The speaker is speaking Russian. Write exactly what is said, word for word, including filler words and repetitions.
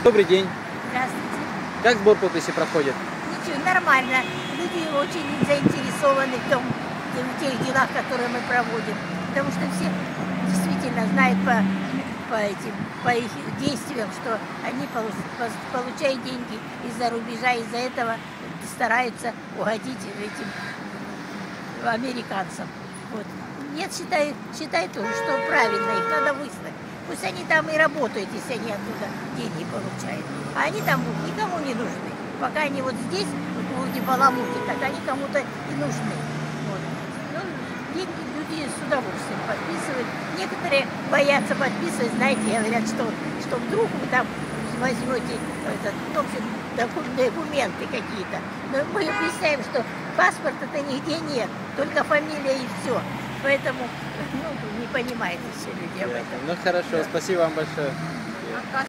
Добрый день. Здравствуйте. Как сбор подписи проходит? Ничего, нормально. Люди очень заинтересованы в, том, в тех делах, которые мы проводим. Потому что все действительно знают по, по, этим, по их действиям, что они получают деньги из-за рубежа, из-за этого стараются угодить этим американцам. Вот. Нет, считаю, считаю тоже, что правильно, их надо выслать. Пусть они там и работают, если они оттуда деньги получают. А они там никому не нужны. Пока они вот здесь, вот эти баламуки, так они кому-то и нужны. Вот. Ну, деньги люди с удовольствием подписывают. Некоторые боятся подписывать, знаете, говорят, что, что вдруг вы там возьмете этот, ну, в общем, документы какие-то. Но мы объясняем, что паспорта-то нигде нет, только фамилия и все. Поэтому, ну, не понимаете все люди об этом. Ну хорошо, спасибо вам большое.